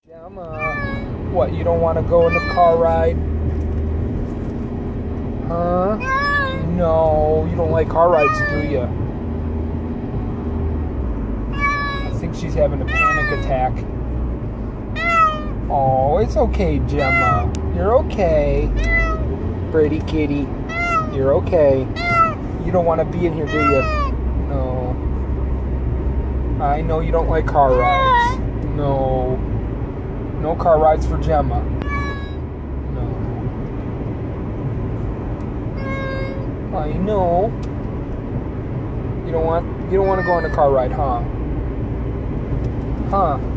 Jemma, what, you don't want to go on the car ride? Huh? No, you don't like car rides, do you? I think she's having a panic attack. Oh, it's okay, Jemma. You're okay. Pretty kitty. You're okay. You don't want to be in here, do you? No. I know you don't like car rides. No. No car rides for Jemma. No. I know. You don't want to go on a car ride, huh? Huh?